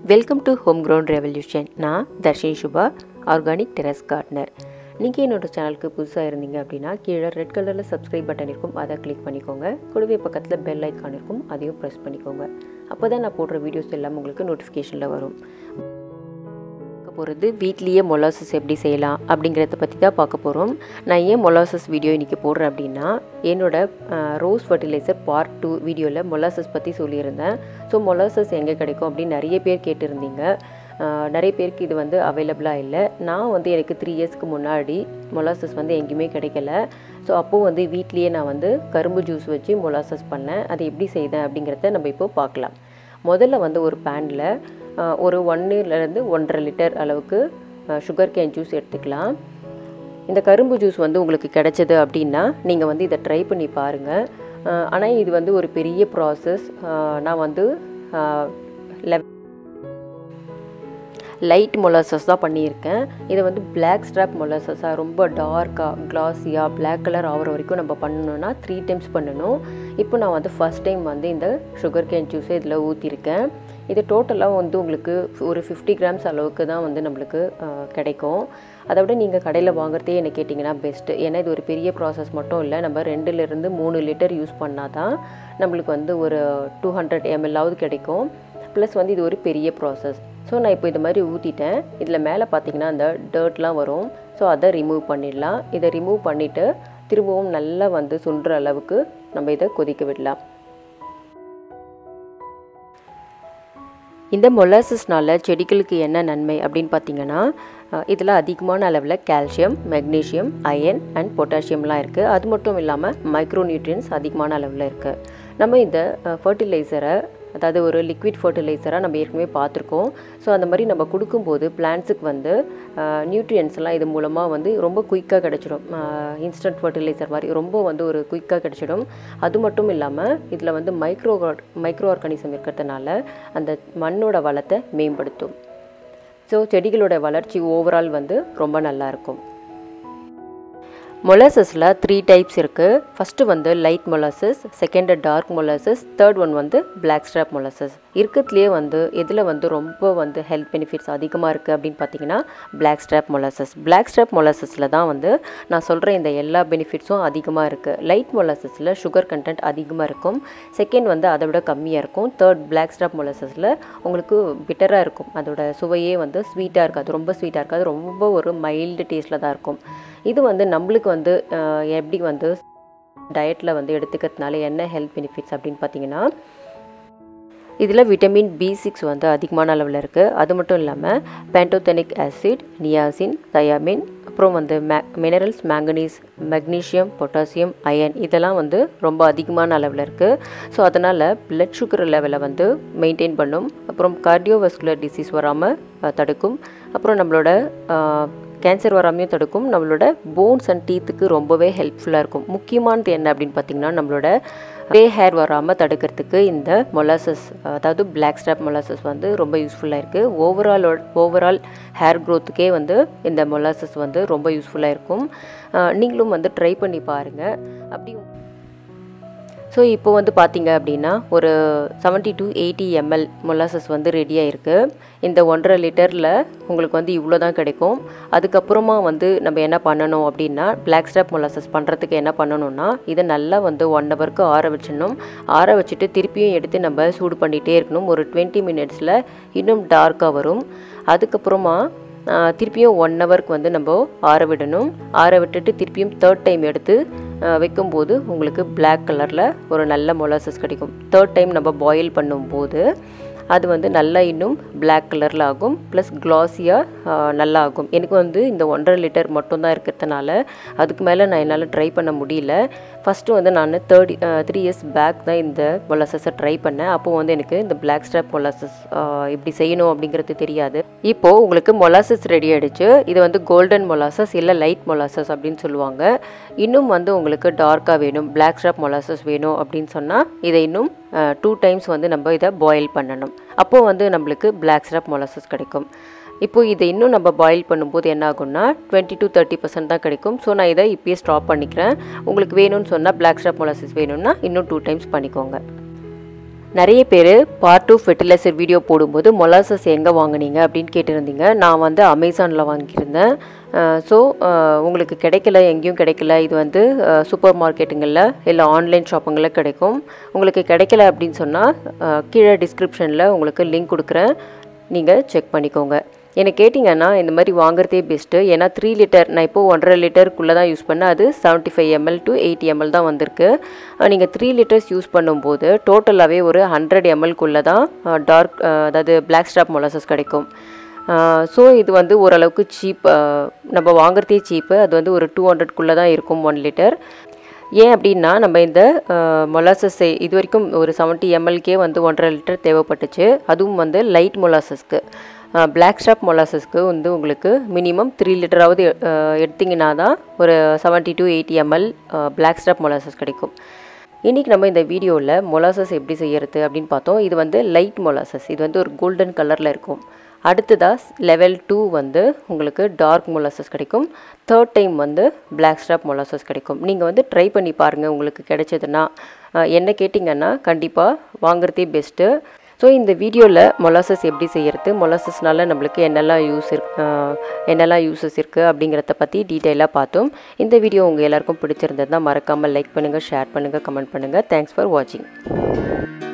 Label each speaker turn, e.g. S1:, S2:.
S1: Welcome to home ground revolution. நான் Dharshini Suba, organic terrace gardener. நீங்கள் என்னோடய சேனலுக்கு புதுசாக இருந்தீங்க அப்படின்னா கீழே ரெட் கலரில் சப்ஸ்கிரைப் பட்டன் இருக்கும், அதை கிளிக் பண்ணிக்கோங்க. கூடவே பக்கத்தில் பெல் ஐக்கான் இருக்கும், அதையும் ப்ரெஸ் பண்ணிக்கோங்க. அப்போ தான் நான் போடுற வீடியோஸ் எல்லாம் உங்களுக்கு நோட்டிஃபிகேஷனில் வரும். போகிறது வீட்லேயே மொலாசஸ் எப்படி செய்யலாம் அப்படிங்கிறத பற்றி தான் பார்க்க போகிறோம். நான் ஏன் மொலாசஸ் வீடியோ இன்றைக்கி போடுறேன் அப்படின்னா, என்னோடய ரோஸ் ஃபர்டிலைசர் பார்ட் 2 வீடியோவில் மொலாசஸ் பற்றி சொல்லியிருந்தேன். ஸோ மொலாசஸ் எங்கே கிடைக்கும் அப்படின்னு நிறைய பேர் கேட்டிருந்தீங்க. நிறைய பேருக்கு இது வந்து அவைலபிளாக இல்லை. நான் வந்து எனக்கு 3 இயர்ஸ்க்கு முன்னாடி மொலாசஸ் வந்து எங்கேயுமே கிடைக்கல. ஸோ அப்போது வந்து வீட்லேயே நான் வந்து கரும்பு ஜூஸ் வச்சு மொலாசஸ் பண்ணேன். அதை எப்படி செய்தேன் அப்படிங்கிறத நம்ம இப்போ பார்க்கலாம். முதல்ல வந்து ஒரு பேனில் ஒரு 1லேருந்து 1.5 லிட்டர் அளவுக்கு சுகர் கேன் ஜூஸ் எடுத்துக்கலாம். இந்த கரும்பு ஜூஸ் வந்து உங்களுக்கு கிடைச்சது அப்படின்னா நீங்கள் வந்து இதை ட்ரை பண்ணி பாருங்கள். ஆனால் இது வந்து ஒரு பெரிய ப்ராசஸ். நான் வந்து லைட் மொலாசஸ் தான் பண்ணியிருக்கேன். இதை வந்து பிளாக் ஸ்ட்ராப் மொலாசஸாக ரொம்ப டார்க்காக கிளாஸியாக பிளாக் கலர் ஆகிற வரைக்கும் நம்ம பண்ணணுன்னா 3 டைம்ஸ் பண்ணணும். இப்போ நான் வந்து ஃபஸ்ட் டைம் வந்து இந்த சுகர் கேன் ஜூஸை இதில் ஊற்றிருக்கேன். இது டோட்டலாக வந்து உங்களுக்கு ஒரு 50 கிராம்ஸ் அளவுக்கு தான் வந்து நம்மளுக்கு கிடைக்கும். அதை விட நீங்கள் கடையில் வாங்குறதே என்ன கேட்டிங்கன்னா பெஸ்ட்டு. ஏன்னா இது ஒரு பெரிய ப்ராசஸ் மட்டும் இல்லை, நம்ம 2லேருந்து 3 லிட்டர் யூஸ் பண்ணால் தான் நம்மளுக்கு வந்து ஒரு 200 ml கிடைக்கும். ப்ளஸ் வந்து இது ஒரு பெரிய ப்ராசஸ். ஸோ நான் இப்போ இது மாதிரி ஊற்றிட்டேன். இதில் மேலே பார்த்தீங்கன்னா அந்த டர்ட்லாம் வரும். ஸோ அதை ரிமூவ் பண்ணிடலாம். இதை ரிமூவ் பண்ணிவிட்டு திரும்பவும் நல்லா வந்து சுண்டுற அளவுக்கு நம்ம இதை கொதிக்க விடலாம். இந்த மொலாசஸ்னால் செடிகளுக்கு என்ன நன்மை அப்படின்னு பார்த்தீங்கன்னா, இதில் அதிகமான அளவில் கால்சியம், மெக்னீஷியம், அயன் அண்ட் பொட்டாசியம்லாம் இருக்குது. அது மட்டும் இல்லாமல் மைக்ரோ நியூட்ரியன்ஸ் அதிகமான அளவில் இருக்குது. நம்ம இந்த ஃபர்டிலைசரை, அதாவது ஒரு லிக்விட் ஃபர்டிலைசராக நம்ம ஏற்கனவே பார்த்துருக்கோம். ஸோ அந்த மாதிரி நம்ம கொடுக்கும்போது பிளான்ட்ஸுக்கு வந்து நியூட்ரியன்ஸ்லாம் இது மூலமாக வந்து ரொம்ப குயிக்காக கிடச்சிடும். இன்ஸ்டன்ட் ஃபர்டிலைசர் மாதிரி ரொம்ப வந்து ஒரு குயிக்காக கிடச்சிடும். அது மட்டும் இல்லாமல் இதில் வந்து மைக்ரோ ஆர்கானிசம் இருக்கிறதுனால அந்த மண்ணோட வளத்தை மேம்படுத்தும். ஸோ செடிகளோட வளர்ச்சி ஓவரால் வந்து ரொம்ப நல்லாயிருக்கும். மொலாசஸில் 3 டைப்ஸ் இருக்குது. ஃபஸ்ட்டு வந்து light molasses, second dark molasses, third one வந்து பிளாக் ஸ்ட்ராப் மொலாசஸ். இருக்கிறதுலே வந்து எதில் வந்து ரொம்ப வந்து ஹெல்த் பெனிஃபிட்ஸ் அதிகமாக இருக்குது அப்படின்னு பார்த்தீங்கன்னா black strap molasses. Black strap மொலாசஸில் தான் வந்து நான் சொல்கிற இந்த எல்லா பெனிஃபிட்ஸும் அதிகமாக இருக்குது. லைட் மொலாசஸில் சுகர் கண்டென்ட் அதிகமாக இருக்கும். செகண்ட் வந்து அதை விட கம்மியாக இருக்கும். தேர்ட் பிளாக் ஸ்ட்ராப் மொலாசஸில் உங்களுக்கு பிட்டராக இருக்கும். அதோட சுவையே வந்து ஸ்வீட்டாக இருக்காது, ரொம்ப ஸ்வீட்டாக இருக்காது, ரொம்ப ஒரு மைல்டு டேஸ்ட்டில் தான் இருக்கும். இது வந்து நம்மளுக்கு வந்து எப்படி வந்து டயட்டில் வந்து எடுத்துக்கிறதுனால என்ன ஹெல்த் பெனிஃபிட்ஸ் அப்படின்னு பார்த்தீங்கன்னா, இதில் விட்டமின் B6 வந்து அதிகமான அளவில் இருக்குது. அது மட்டும் இல்லாமல் பேண்டோதெனிக் ஆசிட், நியாசின், தயாமின், அப்புறம் வந்து minerals, manganese, magnesium, potassium, iron இதெல்லாம் வந்து ரொம்ப அதிகமான அளவில் இருக்குது. ஸோ அதனால் பிளட் சுகர் லெவலை வந்து மெயின்டைன் பண்ணும். அப்புறம் கார்டியோவாஸ்குலர் டிசீஸ் வராமல் தடுக்கும். அப்புறம் நம்மளோட கேன்சர் வராமையும் தடுக்கும். நம்மளோட போன்ஸ் அண்ட் டீத்துக்கு ரொம்பவே ஹெல்ப்ஃபுல்லாக இருக்கும். முக்கியமானது என்ன அப்படின்னு பார்த்திங்கன்னா, நம்மளோட கிரே ஹேர் வராமல் தடுக்கிறதுக்கு இந்த மொலாசஸ், அதாவது பிளாக் ஸ்ட்ராப் மொலாசஸ் வந்து ரொம்ப யூஸ்ஃபுல்லாக இருக்குது. ஓவரால் ஹேர் க்ரோத்துக்கே வந்து இந்த மொலாசஸ் வந்து ரொம்ப யூஸ்ஃபுல்லாக இருக்கும். நீங்களும் வந்து ட்ரை பண்ணி பாருங்கள். அப்படி ஸோ இப்போ வந்து பார்த்தீங்க அப்படின்னா ஒரு 70 to 80 ml மொலாசஸ் வந்து ரெடியாக இருக்குது. இந்த 1.5 லிட்டரில் உங்களுக்கு வந்து இவ்வளோ தான் கிடைக்கும். அதுக்கப்புறமா வந்து நம்ம என்ன பண்ணணும் அப்படின்னா, பிளாக் ஸ்ட்ராப் மொலாசஸ் பண்ணுறதுக்கு என்ன பண்ணணும்னா, இதை நல்லா வந்து 1 ஹவருக்கு ஆற வச்சிடணும். ஆற வச்சுட்டு திருப்பியும் எடுத்து நம்ம சூடு பண்ணிகிட்டே இருக்கணும். ஒரு 20 மினிட்ஸில் இன்னும் டார்க்காக வரும். அதுக்கப்புறமா திருப்பியும் 1 ஹவருக்கு வந்து நம்ம ஆற விடணும். ஆற விட்டுட்டு திருப்பியும் 3rd டைம் எடுத்து வைக்கும்போது உங்களுக்கு பிளாக் கலரில் ஒரு நல்ல மொலாசஸ் கிடைக்கும். 3rd டைம் நம்ம பாயில் பண்ணும்போது அது வந்து நல்லா இன்னும் பிளாக் கலரில் ஆகும். ப்ளஸ் க்ளாஸியாக நல்லா ஆகும். எனக்கு வந்து இந்த 1.5 லிட்டர் மட்டும்தான் இருக்கிறதுனால அதுக்கு மேலே நான் என்னால் ட்ரை பண்ண முடியல. ஃபஸ்ட்டு வந்து நான் 3 இயர்ஸ் பேக் தான் இந்த மொலாசஸை ட்ரை பண்ணேன். அப்போது வந்து எனக்கு இந்த பிளாக் ஸ்ட்ராப் மொலாசஸ் இப்படி செய்யணும் அப்படிங்கிறது தெரியாது. இப்போது உங்களுக்கு மொலாசஸ் ரெடி ஆகிடுச்சு. இது வந்து கோல்டன் மொலாசஸ் இல்லை லைட் மொலாசஸ் அப்படின்னு சொல்லுவாங்க. இன்னும் வந்து உங்களுக்கு டார்க்காக வேணும், பிளாக் ஸ்ட்ராப் மொலாசஸ் வேணும் அப்படின்னு சொன்னால் இதை இன்னும் 2 டைம்ஸ் வந்து நம்ம இதை பாயில் பண்ணணும். அப்போது வந்து நம்மளுக்கு பிளாக் ஸ்ட்ராப் மொலாசஸ் கிடைக்கும். இப்போது இதை இன்னும் நம்ம பாயில் பண்ணும்போது என்ன ஆகும்னா 20 to 30% தான் கிடைக்கும். ஸோ நான் இதை இப்போயே ஸ்டாப் பண்ணிக்கிறேன். உங்களுக்கு வேணும்னு சொன்னால் பிளாக் ஸ்ட்ராப் மொலாசஸ் வேணும்னா இன்னும் 2 டைம்ஸ் பண்ணிக்கோங்க. நிறைய பேர் பார்ட் 2 ஃபெர்டிலைசர் வீடியோ போடும்போது மொலாசஸ் எங்கே வாங்குனீங்க அப்படின்னு கேட்டிருந்தீங்க. நான் வந்து அமேசானில் வாங்கியிருந்தேன். ஸோ உங்களுக்கு கிடைக்கல, எங்கேயும் கிடைக்கல. இது வந்து சூப்பர் மார்க்கெட்டுங்களில் இல்லை ஆன்லைன் ஷாப்புங்களில் கிடைக்கும். உங்களுக்கு கிடைக்கல அப்படின்னு சொன்னால் கீழே டிஸ்கிரிப்ஷனில் உங்களுக்கு லிங்க் கொடுக்குறேன், நீங்கள் செக் பண்ணிக்கோங்க. என்னை கேட்டிங்கன்னா இந்த மாதிரி வாங்குறதே பெஸ்ட்டு. ஏன்னா 3 லிட்டர், நான் இப்போது 1.5 லிட்டருக்குள்ளே தான் யூஸ் பண்ணேன். அது 75 ml to 80 ml தான் வந்திருக்கு. நீங்கள் 3 லிட்டர்ஸ் யூஸ் பண்ணும்போது டோட்டலாகவே ஒரு 100 mlக்குள்ளே தான் டார்க் அதாவது பிளாக் ஸ்ட்ராப் மொலாசஸ் கிடைக்கும். ஸோ இது வந்து ஓரளவுக்கு சீப், நம்ம வாங்குறதே சீப்பு. அது வந்து ஒரு 200க்குள்ளே தான் இருக்கும் 1 லிட்டர். ஏன் அப்படின்னா நம்ம இந்த மொலாசஸ் இது வரைக்கும் ஒரு 70 mlக்கே வந்து 1.5 லிட்டர் தேவைப்பட்டுச்சு. அதுவும் வந்து லைட் மொலாசஸ்க்கு. பிளாக் ஸ்ட்ராப் மொலாசஸ்க்கு வந்து உங்களுக்கு மினிமம் 3 லிட்டராவது எடுத்திங்கன்னா தான் ஒரு 70 to 80 ml black strap molasses கிடைக்கும். இன்றைக்கி நம்ம இந்த வீடியோவில் மொலாசஸ் எப்படி செய்கிறது அப்படின்னு பார்த்தோம். இது வந்து லைட் மொலாசஸ். இது வந்து ஒரு கோல்டன் கலரில் இருக்கும். அடுத்ததாக லெவல் 2 வந்து உங்களுக்கு டார்க் மொலாசஸ் கிடைக்கும். 3rd டைம் வந்து பிளாக் ஸ்ட்ராப் மொலாசஸ் கிடைக்கும். நீங்கள் வந்து ட்ரை பண்ணி பாருங்கள், உங்களுக்கு கிடைச்சதுன்னா. என்ன கேட்டிங்கன்னா கண்டிப்பாக வாங்குறதே பெஸ்ட்டு. ஸோ இந்த வீடியோவில் மொலாசஸ் எப்படி செய்கிறது, மொலாசஸ்னால நம்மளுக்கு என்னெல்லாம் யூஸஸ் இருக்குது அப்படிங்கிறத பற்றி டீட்டெயிலாக பார்த்தோம். இந்த வீடியோ உங்கள் எல்லாருக்கும் பிடிச்சிருந்ததுன்னா மறக்காமல் லைக் பண்ணுங்கள், ஷேர் பண்ணுங்கள், கமெண்ட் பண்ணுங்கள். தேங்க்ஸ் ஃபார் வாட்சிங்.